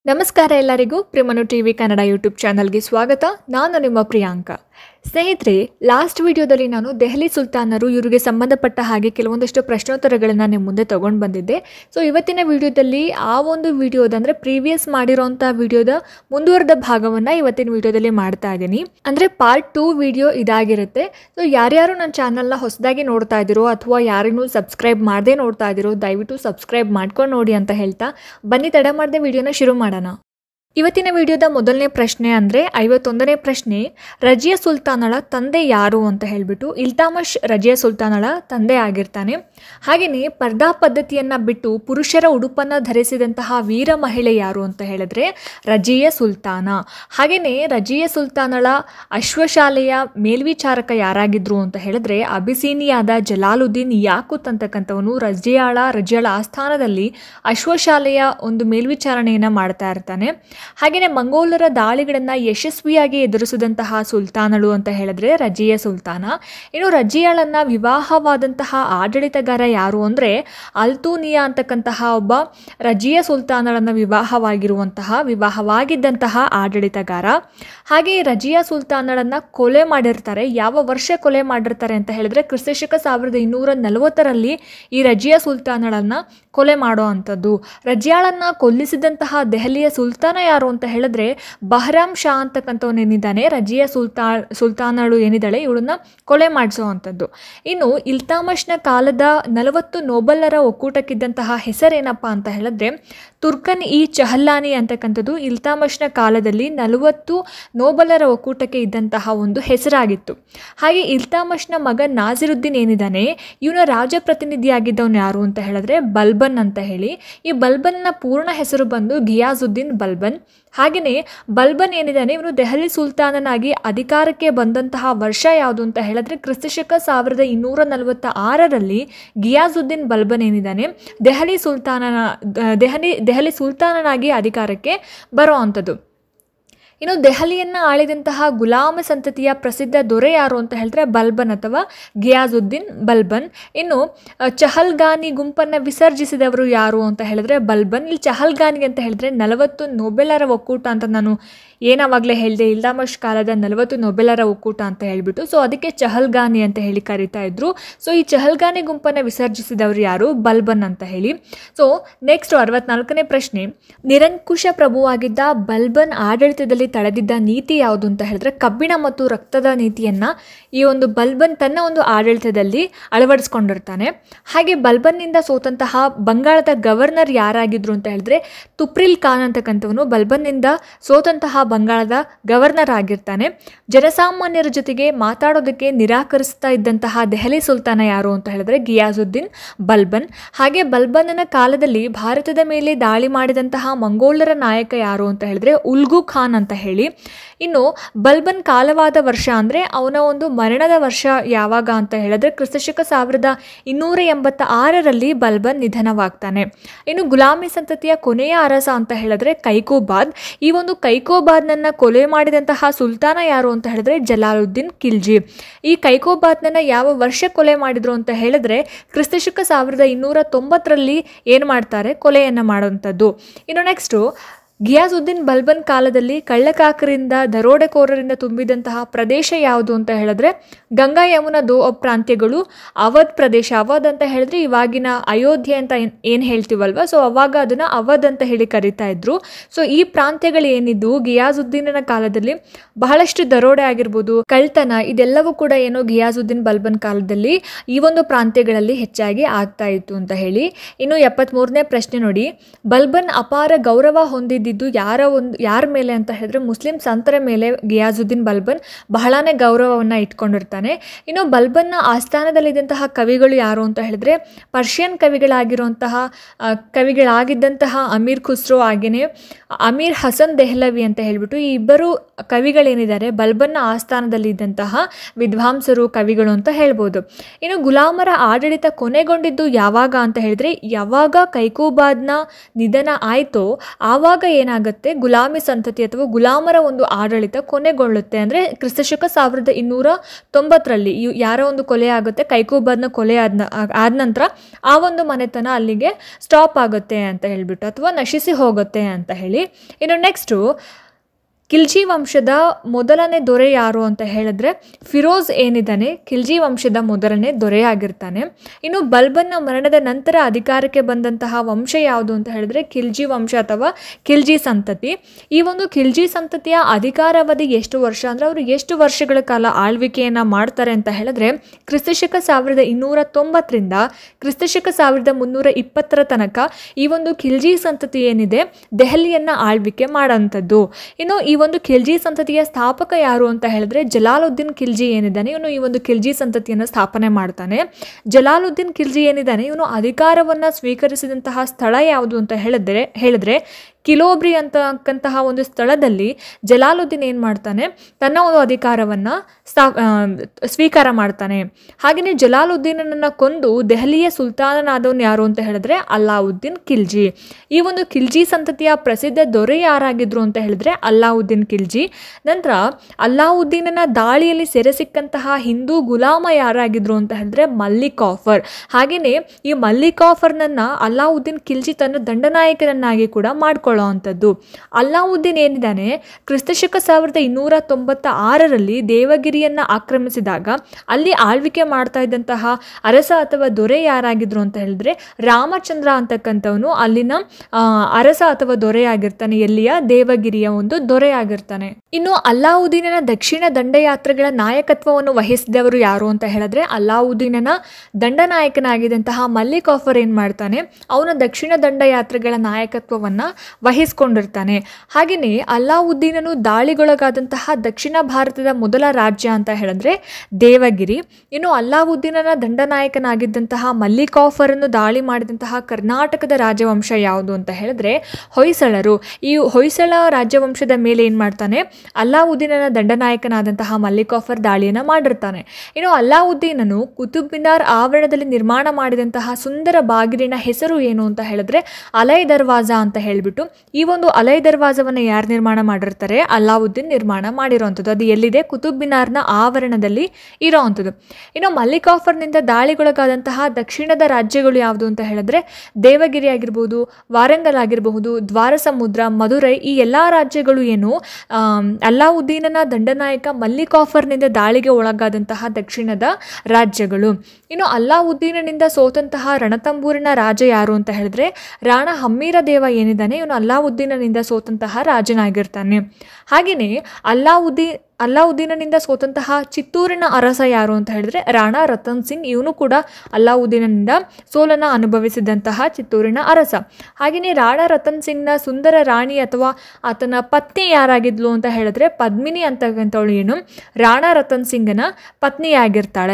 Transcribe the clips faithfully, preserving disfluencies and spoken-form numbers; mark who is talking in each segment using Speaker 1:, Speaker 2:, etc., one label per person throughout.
Speaker 1: ನಮಸ್ಕಾರ ಎಲ್ಲರಿಗೂ ಪ್ರಿಮನು TV Kannada YouTube ಚಾನಲ್ಗೆ ಸ್ವಾಗತ. ನಾನು ನಿಮ್ಮ ಪ್ರಿಯಾಂಕಾ. ಸ್ನೇಹಿತರೆ, ಲಾಸ್ಟ್ ವಿಡಿಯೋದಲ್ಲಿ ನಾನು ದೆಹಲಿ ಸುಲ್ತಾನರು ಇವರಿಗೆ ಸಂಬಂಧಪಟ್ಟ ಹಾಗೆ ಕೆಲವೊಂದಷ್ಟು ಪ್ರಶ್ನೋತ್ತರಗಳನ್ನು ನಿಮ್ಮ ಮುಂದೆ ತೊಗೊಂಡು ಬಂದಿದ್ದೆ. ಸೊ ಇವತ್ತಿನ ವಿಡಿಯೋದಲ್ಲಿ ಆ ಒಂದು ವಿಡಿಯೋದ ಅಂದರೆ ಪ್ರೀವಿಯಸ್ ಮಾಡಿರೋಂಥ ವಿಡಿಯೋದ ಮುಂದುವರೆದ ಭಾಗವನ್ನು ಇವತ್ತಿನ ವಿಡಿಯೋದಲ್ಲಿ ಮಾಡ್ತಾ ಇದ್ದೀನಿ. ಅಂದರೆ ಪಾರ್ಟ್ ಟೂ ವಿಡಿಯೋ ಇದಾಗಿರುತ್ತೆ. ಸೊ ಯಾರ್ಯಾರು ನನ್ನ ಚಾನಲ್ನ ಹೊಸದಾಗಿ ನೋಡ್ತಾ ಇದ್ದೀರೋ ಅಥವಾ ಯಾರಿಗೂ ಸಬ್ಸ್ಕ್ರೈಬ್ ಮಾಡದೆ ನೋಡ್ತಾ ಇದ್ದೀರೋ ದಯವಿಟ್ಟು ಸಬ್ಸ್ಕ್ರೈಬ್ ಮಾಡ್ಕೊಂಡು ನೋಡಿ ಅಂತ ಹೇಳ್ತಾ ಬನ್ನಿ ತಡ ಮಾಡದೆ ವಿಡಿಯೋನ ಶುರು ಮಾಡೋಣ. ಇವತ್ತಿನ ವಿಡಿಯೋದ ಮೊದಲನೇ ಪ್ರಶ್ನೆ ಅಂದರೆ ಐವತ್ತೊಂದನೇ ಪ್ರಶ್ನೆ, ರಜಿಯಾ ಸುಲ್ತಾನಳ ತಂದೆ ಯಾರು ಅಂತ ಹೇಳಿಬಿಟ್ಟು ಇಲ್ತಾಮಷ್ ರಜಿಯಾ ಸುಲ್ತಾನಳ ತಂದೆ ಆಗಿರ್ತಾನೆ. ಹಾಗೆಯೇ ಪರ್ದಾ ಪದ್ಧತಿಯನ್ನು ಬಿಟ್ಟು ಪುರುಷರ ಉಡುಪನ್ನು ಧರಿಸಿದಂತಹ ವೀರ ಮಹಿಳೆ ಯಾರು ಅಂತ ಹೇಳಿದ್ರೆ ರಜಿಯಾ ಸುಲ್ತಾನ. ಹಾಗೆಯೇ ರಜಿಯಾ ಸುಲ್ತಾನಳ ಅಶ್ವಶಾಲೆಯ ಮೇಲ್ವಿಚಾರಕ ಯಾರಾಗಿದ್ರು ಅಂತ ಹೇಳಿದ್ರೆ ಅಬಿಸೀನಿಯಾದ ಜಲಾಲುದ್ದೀನ್ ಯಾಕೂತ್ ಅಂತಕ್ಕಂಥವನು ರಜಿಯಾಳ ರಜಿಯಾಳ ಆಸ್ಥಾನದಲ್ಲಿ ಅಶ್ವಶಾಲೆಯ ಒಂದು ಮೇಲ್ವಿಚಾರಣೆಯನ್ನು ಮಾಡ್ತಾ ಇರ್ತಾನೆ. ಹಾಗೆಯೇ ಮಂಗೋಲರ ದಾಳಿಗಳನ್ನು ಯಶಸ್ವಿಯಾಗಿ ಎದುರಿಸಿದಂತಹ ಸುಲ್ತಾನಳು ಅಂತ ಹೇಳಿದ್ರೆ ರಜಿಯಾ ಸುಲ್ತಾನ. ಇನ್ನು ರಜಿಯಾಳನ್ನ ವಿವಾಹವಾದಂತಹ ಆಡಳಿತಗಾರ ಯಾರು ಅಂದರೆ ಅಲ್ತೂನಿಯಾ ಅಂತಕ್ಕಂತಹ ಒಬ್ಬ ರಜಿಯಾ ಸುಲ್ತಾನಳನ್ನ ವಿವಾಹವಾಗಿರುವಂತಹ ವಿವಾಹವಾಗಿದ್ದಂತಹ ಆಡಳಿತಗಾರ. ಹಾಗೆ ರಜಿಯಾ ಸುಲ್ತಾನಳನ್ನ ಕೊಲೆ ಮಾಡಿರ್ತಾರೆ. ಯಾವ ವರ್ಷ ಕೊಲೆ ಮಾಡಿರ್ತಾರೆ ಅಂತ ಹೇಳಿದ್ರೆ ಕ್ರಿಸ್ತಶಕ ಸಾವಿರದ ಇನ್ನೂರ ನಲವತ್ತರಲ್ಲಿ ಈ ರಜಿಯಾ ಸುಲ್ತಾನಳನ್ನ ಕೊಲೆ ಮಾಡೋ ಅಂಥದ್ದು. ರಜಿಯಾಳನ್ನ ಕೊಲ್ಲಿಸಿದಂತಹ ದೆಹಲಿಯ ಸುಲ್ತಾನ ಯಾರು ಅಂತ ಹೇಳಿದ್ರೆ ಬಹರಾಮ್ ಶಾ ಅಂತಕ್ಕಂಥವನೇನಿದ್ದಾನೆ ರಜಿಯಾ ಸುಲ್ತಾ ಸುಲ್ತಾನಳು ಏನಿದ್ದಾಳೆ ಇವಳನ್ನ ಕೊಲೆ ಮಾಡಿಸೋ ಅಂಥದ್ದು. ಇನ್ನು ಇಲ್ತಾಮಷ್ನ ಕಾಲದ ನಲವತ್ತು ನೋಬಲ್ಲರ ಒಕ್ಕೂಟಕ್ಕಿದ್ದಂತಹ ಹೆಸರೇನಪ್ಪ ಅಂತ ಹೇಳಿದ್ರೆ ತುರ್ಕನ್ ಇ ಚಹಲ್ಲಾನಿ ಅಂತಕ್ಕಂಥದ್ದು ಇಲ್ತಾಮಷ್ನ ಕಾಲದಲ್ಲಿ ನಲವತ್ತು ನೋಬಲರ ಒಕ್ಕೂಟಕ್ಕೆ ಇದ್ದಂತಹ ಒಂದು ಹೆಸರಾಗಿತ್ತು. ಹಾಗೆ ಇಲ್ತಾಮಷ್ನ ಮಗ ನಾಸಿರುದ್ದೀನ್ ಏನಿದ್ದಾನೆ ಇವನ ರಾಜಪ್ರತಿನಿಧಿಯಾಗಿದ್ದವನು ಯಾರು ಅಂತ ಹೇಳಿದ್ರೆ ಬಲ್ಬನ್ ಅಂತ ಹೇಳಿ. ಈ ಬಲ್ಬನ್ನ ಪೂರ್ಣ ಹೆಸರು ಬಂದು ಗಿಯಾಜುದ್ದೀನ್ ಬಲ್ಬನ್. ಹಾಗೆಯೇ ಬಲ್ಬನ್ ಏನಿದ್ದಾನೆ ಇವನು ದೆಹಲಿ ಸುಲ್ತಾನನಾಗಿ ಅಧಿಕಾರಕ್ಕೆ ಬಂದಂತಹ ವರ್ಷ ಯಾವುದು ಅಂತ ಹೇಳಿದ್ರೆ ಕ್ರಿಸ್ತಶಕ ಸಾವಿರದ ಇನ್ನೂರ ನಲವತ್ತ ಆರರಲ್ಲಿ ಗಿಯಾಜುದ್ದೀನ್ ಬಲ್ಬನ್ ಏನಿದ್ದಾನೆ ದೆಹಲಿ ಸುಲ್ತಾನನ ದೆಹಲಿ ದೆಹಲಿ ಸುಲ್ತಾನನಾಗಿ ಅಧಿಕಾರಕ್ಕೆ ಬರೋ ಅಂಥದ್ದು. ಇನ್ನು ದೆಹಲಿಯನ್ನು ಆಳಿದಂತಹ ಗುಲಾಮ ಸಂತತಿಯ ಪ್ರಸಿದ್ಧ ದೊರೆ ಯಾರು ಅಂತ ಹೇಳಿದ್ರೆ ಬಲ್ಬನ್ ಅಥವಾ ಗಿಯಾಜುದ್ದೀನ್ ಬಲ್ಬನ್. ಇನ್ನು ಚಹಲ್ಗಾನಿ ಗುಂಪನ್ನು ವಿಸರ್ಜಿಸಿದವರು ಯಾರು ಅಂತ ಹೇಳಿದ್ರೆ ಬಲ್ಬನ್. ಇಲ್ಲಿ ಚಹಲ್ಗಾನಿ ಅಂತ ಹೇಳಿದ್ರೆ ನಲವತ್ತು ನೊಬೆಲರ ಒಕ್ಕೂಟ ಅಂತ ನಾನು ಏನಾವಾಗಲೇ ಹೇಳಿದೆ, ಇಲ್ತಾಮಷ್ ಕಾಲದ ನಲವತ್ತು ನೊಬೆಲರ ಒಕ್ಕೂಟ ಅಂತ ಹೇಳಿಬಿಟ್ಟು. ಸೊ ಅದಕ್ಕೆ ಚಹಲ್ಗಾನಿ ಅಂತ ಹೇಳಿ ಕರೀತಾ ಇದ್ರು. ಸೊ ಈ ಚಹಲ್ಗಾನಿ ಗುಂಪನ್ನು ವಿಸರ್ಜಿಸಿದವರು ಯಾರು ಬಲ್ಬನ್ ಅಂತ ಹೇಳಿ. ಸೊ ನೆಕ್ಸ್ಟ್ ಅರವತ್ನಾಲ್ಕನೇ ಪ್ರಶ್ನೆ, ನಿರಂಕುಶ ಪ್ರಭುವಾಗಿದ್ದ ಬಲ್ಬನ್ ಆಡಳಿತದಲ್ಲಿ ತಳೆದಿದ್ದ ನೀತಿ ಯಾವುದು ಅಂತ ಹೇಳಿದ್ರೆ ಕಬ್ಬಿಣ ಮತ್ತು ರಕ್ತದ ನೀತಿಯನ್ನು ಈ ಒಂದು ಬಲ್ಬನ್ ತನ್ನ ಒಂದು ಆಡಳಿತದಲ್ಲಿ ಅಳವಡಿಸ್ಕೊಂಡಿರ್ತಾನೆ. ಹಾಗೆ ಬಲ್ಬನ್ನಿಂದ ಸೋತಂತಹ ಬಂಗಾಳದ ಗವರ್ನರ್ ಯಾರಾಗಿದ್ರು ಅಂತ ಹೇಳಿದ್ರೆ ತುಪ್ರಿಲ್ ಖಾನ್ ಅಂತಕ್ಕಂಥವನು ಬಲ್ಬನ್ನಿಂದ ಸೋತಂತಹ ಬಂಗಾಳದ ಗವರ್ನರ್ ಆಗಿರ್ತಾನೆ. ಜನಸಾಮಾನ್ಯರ ಜೊತೆಗೆ ಮಾತಾಡೋದಕ್ಕೆ ನಿರಾಕರಿಸ್ತಾ ಇದ್ದಂತಹ ದೆಹಲಿ ಸುಲ್ತಾನ ಯಾರು ಅಂತ ಹೇಳಿದ್ರೆ ಗಿಯಾಜುದ್ದೀನ್ ಬಲ್ಬನ್. ಹಾಗೆ ಬಲ್ಬನ್ನನ ಕಾಲದಲ್ಲಿ ಭಾರತದ ಮೇಲೆ ದಾಳಿ ಮಾಡಿದಂತಹ ಮಂಗೋಲರ ನಾಯಕ ಯಾರು ಅಂತ ಹೇಳಿದ್ರೆ ಉಲ್ಗು ಖಾನ್ ಅಂತ ಹೇಳಿ. ಇನ್ನು ಬಲ್ಬನ್ ಕಾಲವಾದ ವರ್ಷ ಅಂದರೆ ಅವನ ಒಂದು ಮರಣದ ವರ್ಷ ಯಾವಾಗ ಅಂತ ಹೇಳಿದ್ರೆ ಕ್ರಿಸ್ತಶಕ ಸಾವಿರದ ಇನ್ನೂರ ಎಂಬತ್ತ ಆರರಲ್ಲಿ ಬಲ್ಬನ್ ನಿಧನವಾಗ್ತಾನೆ. ಇನ್ನು ಗುಲಾಮಿ ಸಂತತಿಯ ಕೊನೆಯ ಅರಸ ಅಂತ ಹೇಳಿದ್ರೆ ಕೈಕೋಬಾದ್. ಈ ಒಂದು ಕೈಕೋಬಾದ್ನನ್ನ ಕೊಲೆ ಮಾಡಿದಂತಹ ಸುಲ್ತಾನ ಯಾರು ಅಂತ ಹೇಳಿದ್ರೆ ಜಲಾಲುದ್ದೀನ್ ಖಿಲ್ಜಿ. ಈ ಕೈಕೋಬಾದ್ನನ್ನ ಯಾವ ವರ್ಷ ಕೊಲೆ ಮಾಡಿದ್ರು ಅಂತ ಹೇಳಿದ್ರೆ ಕ್ರಿಸ್ತಶಕ ಸಾವಿರದ ಇನ್ನೂರ ತೊಂಬತ್ತರಲ್ಲಿ ಏನು ಮಾಡ್ತಾರೆ ಕೊಲೆಯನ್ನು ಮಾಡುವಂಥದ್ದು. ಇನ್ನು ನೆಕ್ಸ್ಟು ಗಿಯಾಜುದ್ದೀನ್ ಬಲ್ಬನ್ ಕಾಲದಲ್ಲಿ ಕಳ್ಳಕಾಕರಿಂದ ದರೋಡೆಕೋರರಿಂದ ತುಂಬಿದಂತಹ ಪ್ರದೇಶ ಯಾವುದು ಅಂತ ಹೇಳಿದ್ರೆ ಗಂಗಾ ಯಮುನಾ ದೋ ಪ್ರಾಂತ್ಯಗಳು ಅವಧ್ ಪ್ರದೇಶ. ಅವಧ್ ಅಂತ ಹೇಳಿದ್ರೆ ಇವಾಗಿನ ಅಯೋಧ್ಯೆ ಅಂತ ಏನು ಹೇಳ್ತೀವಲ್ವ, ಸೊ ಅವಾಗ ಅದನ್ನು ಅವಧ್ ಅಂತ ಹೇಳಿ ಕರಿತಾ ಇದ್ರು. ಸೊ ಈ ಪ್ರಾಂತ್ಯಗಳು ಏನಿದ್ವು ಗಿಯಾಜುದ್ದೀನನ ಕಾಲದಲ್ಲಿ ಬಹಳಷ್ಟು ದರೋಡೆ ಆಗಿರ್ಬೋದು, ಕಳ್ತನ, ಇದೆಲ್ಲವೂ ಕೂಡ ಏನೋ ಗಿಯಾಜುದ್ದೀನ್ ಬಲ್ಬನ್ ಕಾಲದಲ್ಲಿ ಈ ಒಂದು ಪ್ರಾಂತ್ಯಗಳಲ್ಲಿ ಹೆಚ್ಚಾಗಿ ಆಗ್ತಾ ಇತ್ತು ಅಂತ ಹೇಳಿ. ಇನ್ನು ಎಪ್ಪತ್ತ್ಮೂರನೇ ಪ್ರಶ್ನೆ ನೋಡಿ, ಬಲ್ಬನ್ ಅಪಾರ ಗೌರವ ಹೊಂದಿದ್ದು ಯಾರ ಒಂದು ಯಾರ ಮೇಲೆ ಅಂತ ಹೇಳಿದ್ರೆ ಮುಸ್ಲಿಂ ಸಂತರ ಮೇಲೆ ಗಿಯಾಜುದ್ದೀನ್ ಬಲ್ಬನ್ ಬಹಳನೇ ಗೌರವವನ್ನು ಇಟ್ಕೊಂಡಿರ್ತಾನೆ. ಇನ್ನು ಬಲ್ಬನ್ನ ಆಸ್ಥಾನದಲ್ಲಿದ್ದಂತಹ ಕವಿಗಳು ಯಾರು ಅಂತ ಹೇಳಿದ್ರೆ ಪರ್ಷಿಯನ್ ಕವಿಗಳಾಗಿರುವಂತಹ ಕವಿಗಳಾಗಿದ್ದಂತಹ ಅಮೀರ್ ಖುಸ್ರೋ ಹಾಗೆಯೇ ಅಮೀರ್ ಹಸನ್ ದೆಹ್ಲವಿ ಅಂತ ಹೇಳಿಬಿಟ್ಟು ಈ ಇಬ್ಬರು ಕವಿಗಳೇನಿದ್ದಾರೆ ಬಲ್ಬನ್ನ ಆಸ್ಥಾನದಲ್ಲಿದ್ದಂತಹ ವಿದ್ವಾಂಸರು ಕವಿಗಳು ಅಂತ ಹೇಳ್ಬೋದು. ಇನ್ನು ಗುಲಾಮರ ಆಡಳಿತ ಕೊನೆಗೊಂಡಿದ್ದು ಯಾವಾಗ ಅಂತ ಹೇಳಿದ್ರೆ ಯಾವಾಗ ಕೈಕೋಬಾದ್ನ ನಿಧನ ಆಯಿತೋ ಆವಾಗ ಏನಾಗುತ್ತೆ, ಗುಲಾಮಿ ಸಂತತಿ ಅಥವಾ ಗುಲಾಮರ ಒಂದು ಆಡಳಿತ ಕೊನೆಗೊಳ್ಳುತ್ತೆ. ಅಂದರೆ ಕ್ರಿಸ್ತಶಕ ಸಾವಿರದ ಇನ್ನೂರ ತೊಂಬತ್ತರಲ್ಲಿ ಯಾರೋ ಒಂದು ಕೊಲೆ ಆಗುತ್ತೆ, ಕೈಕೂಬರ್ನ ಕೊಲೆ ಆದ ಆದ ನಂತರ ಆ ಒಂದು ಮನೆತನ ಅಲ್ಲಿಗೆ ಸ್ಟಾಪ್ ಆಗುತ್ತೆ ಅಂತ ಹೇಳಿಬಿಟ್ಟು, ಅಥವಾ ನಶಿಸಿ ಹೋಗುತ್ತೆ ಅಂತ ಹೇಳಿ. ಇನ್ನು ನೆಕ್ಸ್ಟು ಖಿಲ್ಜಿ ವಂಶದ ಮೊದಲನೇ ದೊರೆ ಯಾರು ಅಂತ ಹೇಳಿದ್ರೆ ಫಿರೋಜ್ ಏನಿದ್ದಾನೆ ಖಿಲ್ಜಿ ವಂಶದ ಮೊದಲನೇ ದೊರೆಯಾಗಿರ್ತಾನೆ. ಇನ್ನು ಬಲ್ಬನ್ನ ಮರಣದ ನಂತರ ಅಧಿಕಾರಕ್ಕೆ ಬಂದಂತಹ ವಂಶ ಯಾವುದು ಅಂತ ಹೇಳಿದ್ರೆ ಖಿಲ್ಜಿ ವಂಶ ಅಥವಾ ಖಿಲ್ಜಿ ಸಂತತಿ. ಈ ಒಂದು ಖಿಲ್ಜಿ ಸಂತತಿಯ ಅಧಿಕಾರಾವಧಿ ಎಷ್ಟು ವರ್ಷ ಅಂದರೆ ಅವರು ಎಷ್ಟು ವರ್ಷಗಳ ಕಾಲ ಆಳ್ವಿಕೆಯನ್ನು ಮಾಡ್ತಾರೆ ಅಂತ ಹೇಳಿದ್ರೆ ಕ್ರಿಸ್ತಶಕ ಸಾವಿರದ ಇನ್ನೂರ ತೊಂಬತ್ತರಿಂದ ಕ್ರಿಸ್ತಶಕ ಸಾವಿರದ ಮುನ್ನೂರ ಇಪ್ಪತ್ತರ ತನಕ ಈ ಒಂದು ಖಿಲ್ಜಿ ಸಂತತಿ ಏನಿದೆ ದೆಹಲಿಯನ್ನು ಆಳ್ವಿಕೆ ಮಾಡೋಂಥದ್ದು. ಇನ್ನು ಈ ಒಂದು ಖಿಲ್ಜಿ ಸಂತತಿಯ ಸ್ಥಾಪಕ ಯಾರು ಅಂತ ಹೇಳಿದ್ರೆ ಜಲಾಲುದ್ದೀನ್ ಖಿಲ್ಜಿ ಏನಿದ್ದಾನೆ ಇವನು ಈ ಒಂದು ಖಿಲ್ಜಿ ಸಂತತಿಯನ್ನು ಸ್ಥಾಪನೆ ಮಾಡ್ತಾನೆ. ಜಲಾಲುದ್ದೀನ್ ಖಿಲ್ಜಿ ಏನಿದ್ದಾನೆ ಇವನು ಅಧಿಕಾರವನ್ನು ಸ್ವೀಕರಿಸಿದಂತಹ ಸ್ಥಳ ಯಾವುದು ಅಂತ ಹೇಳಿದ್ರೆ ಹೇಳಿದ್ರೆ ಕಿಲೋಬ್ರಿ ಅಂತಕ್ಕಂತಹ ಒಂದು ಸ್ಥಳದಲ್ಲಿ ಜಲಾಲುದ್ದೀನ್ ಏನು ಮಾಡ್ತಾನೆ, ತನ್ನ ಒಂದು ಅಧಿಕಾರವನ್ನು ಸ್ಥಾ ಸ್ವೀಕಾರ ಮಾಡ್ತಾನೆ. ಹಾಗೆಯೇ ಜಲಾಲುದ್ದೀನನ್ನು ಕೊಂದು ದೆಹಲಿಯ ಸುಲ್ತಾನನಾದವನು ಯಾರು ಅಂತ ಹೇಳಿದ್ರೆ ಅಲ್ಲಾವುದ್ದೀನ್ ಖಿಲ್ಜಿ. ಈ ಒಂದು ಖಿಲ್ಜಿ ಸಂತತಿಯ ಪ್ರಸಿದ್ಧ ದೊರೆ ಯಾರಾಗಿದ್ರು ಅಂತ ಹೇಳಿದ್ರೆ ಅಲ್ಲಾವುದ್ದೀನ್ ಖಿಲ್ಜಿ. ನಂತರ ಅಲ್ಲಾವುದ್ದೀನನ ದಾಳಿಯಲ್ಲಿ ಸೆರೆ ಸಿಕ್ಕಂತಹ ಹಿಂದೂ ಗುಲಾಮ ಯಾರಾಗಿದ್ರು ಅಂತ ಹೇಳಿದ್ರೆ ಮಲ್ಲಿಕ್ ಕಾಫರ್. ಹಾಗೆಯೇ ಈ ಮಲ್ಲಿಕ್ ಕಾಫರ್ನನ್ನು ಅಲ್ಲಾವುದ್ದೀನ್ ಖಿಲ್ಜಿ ತನ್ನ ದಂಡನಾಯಕನನ್ನಾಗಿ ಕೂಡ ಮಾಡ್ಕೊಳ್ಳೋ ಅಂಥದ್ದು. ಅಲ್ಲಾವುದ್ದೀನ್ ಏನಿದ್ದಾನೆ ಕ್ರಿಸ್ತಶಕ ಸಾವಿರದ ಇನ್ನೂರ ತೊಂಬತ್ತ ಆರರಲ್ಲಿ ದೇವಗಿರಿಯನ್ನು ಆಕ್ರಮಿಸಿದಾಗ ಅಲ್ಲಿ ಆಳ್ವಿಕೆ ಮಾಡ್ತಾ ಇದ್ದಂತಹ ಅರಸ ಅಥವಾ ದೊರೆ ಯಾರಾಗಿದ್ರು ಅಂತ ಹೇಳಿದ್ರೆ ರಾಮಚಂದ್ರ ಅಂತಕ್ಕಂಥವನು ಅಲ್ಲಿನ ಅರಸ ಅಥವಾ ದೊರೆಯಾಗಿರ್ತಾನೆ, ಎಲ್ಲಿಯ ದೇವಗಿರಿಯ ಒಂದು ದೊರೆಯಾಗಿರ್ತಾನೆ. ಇನ್ನು ಅಲ್ಲಾವುದ್ದೀನನ ದಕ್ಷಿಣ ದಂಡಯಾತ್ರೆಗಳ ನಾಯಕತ್ವವನ್ನು ವಹಿಸಿದವರು ಯಾರು ಅಂತ ಹೇಳಿದ್ರೆ ಅಲ್ಲಾವುದ್ದೀನನ ದಂಡನಾಯಕನಾಗಿದ್ದಂತಹ ಮಲ್ಲಿಕ್ ಕಾಫರ್ ಏನು ಮಾಡ್ತಾನೆ, ಅವನ ದಕ್ಷಿಣ ದಂಡಯಾತ್ರೆಗಳ ನಾಯಕತ್ವವನ್ನು ವಹಿಸ್ಕೊಂಡಿರ್ತಾನೆ. ಹಾಗೆಯೇ ಅಲ್ಲಾವುದ್ದೀನನು ದಾಳಿಗೊಳಗಾದಂತಹ ದಕ್ಷಿಣ ಭಾರತದ ಮೊದಲ ರಾಜ್ಯ ಅಂತ ಹೇಳಿದ್ರೆ ದೇವಗಿರಿ. ಇನ್ನು ಅಲ್ಲಾವುದ್ದೀನನ ದಂಡನಾಯಕನಾಗಿದ್ದಂತಹ ಮಲ್ಲಿಕ್ ಕಾಫರನ್ನು ದಾಳಿ ಮಾಡಿದಂತಹ ಕರ್ನಾಟಕದ ರಾಜವಂಶ ಯಾವುದು ಅಂತ ಹೇಳಿದ್ರೆ ಹೊಯ್ಸಳರು. ಈ ಹೊಯ್ಸಳ ರಾಜವಂಶದ ಮೇಲೆ ಏನು ಮಾಡ್ತಾನೆ, ಅಲ್ಲಾವುದ್ದೀನನ ದಂಡನಾಯಕನಾದಂತಹ ಮಲ್ಲಿಕ್ ಕಾಫರ್ ದಾಳಿಯನ್ನು ಮಾಡಿರ್ತಾನೆ. ಇನ್ನು ಅಲ್ಲಾವುದ್ದೀನನು ಕುತುಬ್ ಮಿನಾರ್ ಆವರಣದಲ್ಲಿ ನಿರ್ಮಾಣ ಮಾಡಿದಂತಹ ಸುಂದರ ಬಾಗಿಲಿನ ಹೆಸರು ಏನು ಅಂತ ಹೇಳಿದ್ರೆ ಅಲೈ ದರ್ವಾಜಾ ಅಂತ ಹೇಳಿಬಿಟ್ಟು, ಈ ಒಂದು ಅಲೈ ದರ್ವಾಜವನ್ನು ಯಾರು ನಿರ್ಮಾಣ ಮಾಡಿರ್ತಾರೆ, ಅಲ್ಲಾವುದ್ದೀನ್ ನಿರ್ಮಾಣ ಮಾಡಿರುವಂಥದ್ದು. ಅದು ಎಲ್ಲಿದೆ, ಕುತುಬ್ ಮಿನಾರ್ನ ಆವರಣದಲ್ಲಿ ಇರೋವಂಥದ್ದು. ಇನ್ನು ಮಲ್ಲಿಕ್ ಕಾಫರ್ನಿಂದ ದಾಳಿಗೊಳಗಾದಂತಹ ದಕ್ಷಿಣದ ರಾಜ್ಯಗಳು ಯಾವುದು ಅಂತ ಹೇಳಿದ್ರೆ ದೇವಗಿರಿ ಆಗಿರ್ಬೋದು, ವಾರಂಗಲ್ ಆಗಿರಬಹುದು, ದ್ವಾರ ಸಮುದ್ರ, ಮಧುರೈ, ಈ ಎಲ್ಲ ರಾಜ್ಯಗಳು ಏನು ಅಲ್ಲಾವುದ್ದೀನನ ದಂಡನಾಯಕ ಮಲ್ಲಿಕ್ ಕಾಫರ್ನಿಂದ ದಾಳಿಗೆ ಒಳಗಾದಂತಹ ದಕ್ಷಿಣದ ರಾಜ್ಯಗಳು. ಇನ್ನು ಅಲ್ಲಾವುದ್ದೀನನಿಂದ ಸೋತಂತಹ ರಣತಂಬೂರಿನ ರಾಜ ಯಾರು ಅಂತ ಹೇಳಿದ್ರೆ ರಾಣ ಹಮ್ಮೀರ ದೇವ ಏನಿದ್ದಾನೆ ಇವನು ಅಲ್ಲಾವುದ್ದೀನನಿಂದ ಸೋತಂತಹ ರಾಜನಾಗಿರ್ತಾನೆ. ಹಾಗೆಯೇ ಅಲ್ಲಾವುದ್ದೀನ್ ಅಲ್ಲಾವುದ್ದೀನನಿಂದ ಸೋತಂತಹ ಚಿತ್ತೂರಿನ ಅರಸ ಯಾರು ಅಂತ ಹೇಳಿದ್ರೆ ರಾಣಾ ರತನ್ ಸಿಂಗ್. ಇವನು ಕೂಡ ಅಲ್ಲಾವುದ್ದೀನನಿಂದ ಸೋಲನ್ನು ಅನುಭವಿಸಿದಂತಹ ಚಿತ್ತೂರಿನ ಅರಸ. ಹಾಗೆಯೇ ರಾಣಾ ರತನ್ ಸಿಂಗ್ನ ಸುಂದರ ರಾಣಿ ಅಥವಾ ಆತನ ಪತ್ನಿ ಯಾರಾಗಿದ್ಲು ಅಂತ ಹೇಳಿದ್ರೆ ಪದ್ಮಿನಿ ಅಂತಕ್ಕಂಥವಳು ಏನು ರಾಣಾ ರತನ್ ಸಿಂಗನ ಪತ್ನಿಯಾಗಿರ್ತಾಳೆ.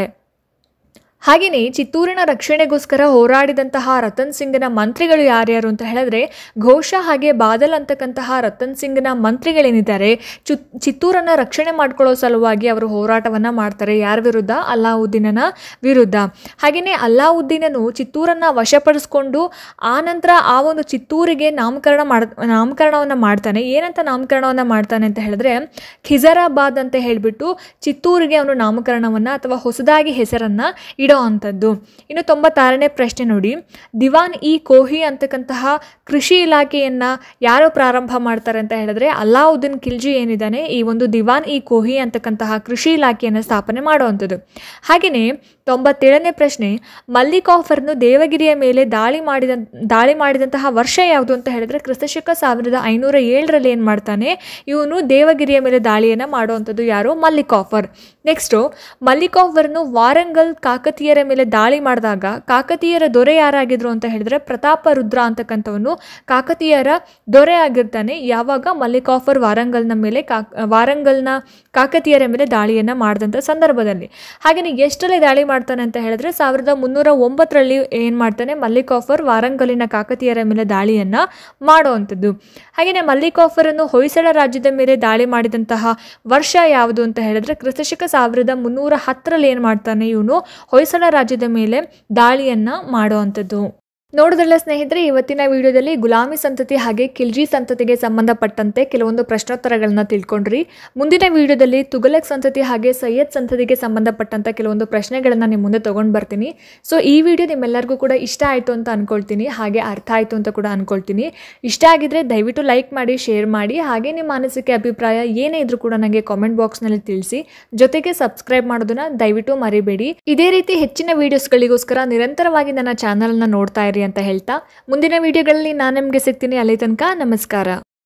Speaker 1: ಹಾಗೆಯೇ ಚಿತ್ತೂರಿನ ರಕ್ಷಣೆಗೋಸ್ಕರ ಹೋರಾಡಿದಂತಹ ರತನ್ ಸಿಂಗ್ನ ಮಂತ್ರಿಗಳು ಯಾರ್ಯಾರು ಅಂತ ಹೇಳಿದ್ರೆ ಘೋಷ ಹಾಗೆ ಬಾದಲ್ ಅಂತಕ್ಕಂತಹ ರತನ್ ಸಿಂಗ್ನ ಮಂತ್ರಿಗಳೇನಿದ್ದಾರೆ ಚು ಚಿತ್ತೂರನ್ನು ರಕ್ಷಣೆ ಮಾಡ್ಕೊಳ್ಳೋ ಸಲುವಾಗಿ ಅವರು ಹೋರಾಟವನ್ನು ಮಾಡ್ತಾರೆ. ಯಾರ ವಿರುದ್ಧ, ಅಲ್ಲಾವುದ್ದೀನನ ವಿರುದ್ಧ. ಹಾಗೆಯೇ ಅಲ್ಲಾವುದ್ದೀನನು ಚಿತ್ತೂರನ್ನು ವಶಪಡಿಸ್ಕೊಂಡು ಆ ನಂತರ ಆ ಒಂದು ಚಿತ್ತೂರಿಗೆ ನಾಮಕರಣ ಮಾಡ ನಾಮಕರಣವನ್ನು ಮಾಡ್ತಾನೆ. ಏನಂತ ನಾಮಕರಣವನ್ನು ಮಾಡ್ತಾನೆ ಅಂತ ಹೇಳಿದ್ರೆ ಖಿಜರಾಬಾದ್ ಅಂತ ಹೇಳಿಬಿಟ್ಟು ಚಿತ್ತೂರಿಗೆ ಅವನು ನಾಮಕರಣವನ್ನು ಅಥವಾ ಹೊಸದಾಗಿ ಹೆಸರನ್ನು ಇಡೋ ಅಂಥದ್ದು. ಇನ್ನು ತೊಂಬತ್ತಾರನೇ ಪ್ರಶ್ನೆ ನೋಡಿ, ದಿವಾನ್ ಇ ಕೋಹಿ ಅಂತಕ್ಕಂತಹ ಕೃಷಿ ಇಲಾಖೆಯನ್ನು ಯಾರು ಪ್ರಾರಂಭ ಮಾಡ್ತಾರೆ ಅಂತ ಹೇಳಿದ್ರೆ ಅಲ್ಲಾವುದ್ದೀನ್ ಖಿಲ್ಜಿ ಏನಿದ್ದಾನೆ ಈ ಒಂದು ದಿವಾನ್ ಇ ಕೋಹಿ ಅಂತಕ್ಕಂತಹ ಕೃಷಿ ಇಲಾಖೆಯನ್ನು ಸ್ಥಾಪನೆ ಮಾಡುವಂಥದ್ದು. ಹಾಗೆಯೇ ತೊಂಬತ್ತೇಳನೇ ಪ್ರಶ್ನೆ, ಮಲ್ಲಿಕ್ ಕಾಫರ್ನು ದೇವಗಿರಿಯ ಮೇಲೆ ದಾಳಿ ಮಾಡಿದ ದಾಳಿ ಮಾಡಿದಂತಹ ವರ್ಷ ಯಾವುದು ಅಂತ ಹೇಳಿದ್ರೆ ಕ್ರಿಸ್ತಶಕ ಸಾವಿರದ ಐನೂರ ಏಳರಲ್ಲಿ ಏನು ಮಾಡ್ತಾನೆ, ಇವನು ದೇವಗಿರಿಯ ಮೇಲೆ ದಾಳಿಯನ್ನು ಮಾಡುವಂಥದ್ದು ಯಾರು, ಮಲ್ಲಿಕ್ ಕಾಫರ್. ನೆಕ್ಸ್ಟು ಮಲ್ಲಿಕ್ ಕಾಫರ್ನು ವಾರಂಗಲ್ ಕಾಕತೀಯರ ಮೇಲೆ ದಾಳಿ ಮಾಡಿದಾಗ ಕಾಕತೀಯರ ದೊರೆ ಯಾರಾಗಿದ್ರು ಅಂತ ಹೇಳಿದ್ರೆ ಪ್ರತಾಪ ರುದ್ರ ಅಂತಕ್ಕಂಥವನು ಕಾಕತೀಯರ ದೊರೆ ಆಗಿರ್ತಾನೆ. ಯಾವಾಗ ಮಲ್ಲಿಕ್ ಕಾಫರ್ ವಾರಂಗಲ್ನ ಮೇಲೆ ಕಾ ವಾರಂಗಲ್ನ ಕಾಕತೀಯರ ಮೇಲೆ ದಾಳಿಯನ್ನು ಮಾಡಿದಂಥ ಸಂದರ್ಭದಲ್ಲಿ. ಹಾಗೆಯೇ ಎಷ್ಟರಲ್ಲಿ ದಾಳಿ ಮಾಡ್ತಾನೆ ಅಂತ ಹೇಳಿದ್ರೆ ಸಾವಿರದ ಮುನ್ನೂರ ಒಂಬತ್ತರಲ್ಲಿ ಏನು ಮಾಡ್ತಾನೆ, ಮಲ್ಲಿಕ್ ಕಾಫರ್ ವಾರಂಗಲಿನ ಕಾಕತೀಯರ ಮೇಲೆ ದಾಳಿಯನ್ನು ಮಾಡುವಂಥದ್ದು. ಹಾಗೆಯೇ ಮಲ್ಲಿಕ್ ಕಾಫರನ್ನು ಹೊಯ್ಸಳ ರಾಜ್ಯದ ಮೇಲೆ ದಾಳಿ ಮಾಡಿದಂತಹ ವರ್ಷ ಯಾವುದು ಅಂತ ಹೇಳಿದ್ರೆ ಕ್ರಿಸ್ತಶಕ ಸಾವಿರದ ಮುನ್ನೂರ ಹತ್ತರಲ್ಲಿ ಏನು ಮಾಡ್ತಾನೆ, ಇವನು ಹೊಯ್ಸಳ ರಾಜ್ಯದ ಮೇಲೆ ದಾಳಿಯನ್ನು ಮಾಡುವಂಥದ್ದು. ನೋಡಿದ್ರಲ್ಲ ಸ್ನೇಹಿತರೆ, ಇವತ್ತಿನ ವಿಡಿಯೋದಲ್ಲಿ ಗುಲಾಮಿ ಸಂತತಿ ಹಾಗೆ ಖಿಲ್ಜಿ ಸಂತತಿಗೆ ಸಂಬಂಧಪಟ್ಟಂತೆ ಕೆಲವೊಂದು ಪ್ರಶ್ನೋತ್ತರಗಳನ್ನ ತಿಳ್ಕೊಂಡ್ರಿ. ಮುಂದಿನ ವಿಡಿಯೋದಲ್ಲಿ ತುಘಲಕ್ ಸಂತತಿ ಹಾಗೆ ಸೈಯದ್ ಸಂತತಿಗೆ ಸಂಬಂಧಪಟ್ಟಂತ ಕೆಲವೊಂದು ಪ್ರಶ್ನೆಗಳನ್ನ ನಿಮ್ಮ ಮುಂದೆ ತಗೊಂಡು ಬರ್ತೀನಿ. ಸೊ ಈ ವಿಡಿಯೋ ನಿಮ್ಮೆಲ್ಲರಿಗೂ ಕೂಡ ಇಷ್ಟ ಆಯಿತು ಅಂತ ಅನ್ಕೊಳ್ತೀನಿ, ಹಾಗೆ ಅರ್ಥ ಆಯಿತು ಅಂತ ಕೂಡ ಅನ್ಕೊಳ್ತೀನಿ. ಇಷ್ಟ ಆಗಿದ್ರೆ ದಯವಿಟ್ಟು ಲೈಕ್ ಮಾಡಿ, ಶೇರ್ ಮಾಡಿ, ಹಾಗೆ ನಿಮ್ಮ ಅನಿಸಿಕೆ ಅಭಿಪ್ರಾಯ ಏನೇ ಇದ್ರೂ ಕೂಡ ನನಗೆ ಕಾಮೆಂಟ್ ಬಾಕ್ಸ್ನಲ್ಲಿ ತಿಳಿಸಿ. ಜೊತೆಗೆ ಸಬ್ಸ್ಕ್ರೈಬ್ ಮಾಡೋದನ್ನ ದಯವಿಟ್ಟು ಮರಿಬೇಡಿ. ಇದೇ ರೀತಿ ಹೆಚ್ಚಿನ ವಿಡಿಯೋಸ್ಗಳಿಗೋಸ್ಕರ ನಿರಂತರವಾಗಿ ನನ್ನ ಚಾನಲ್ನ ನೋಡ್ತಾ ಇರಿ ಅಂತ ಹೇಳ್ತಾ ಮುಂದಿನ ವಿಡಿಯೋಗಳಲ್ಲಿ ನಾನು ನಿಮಗೆ ಸಿಗ್ತೀನಿ. ಅಲ್ಲಿ ತನಕ ನಮಸ್ಕಾರ.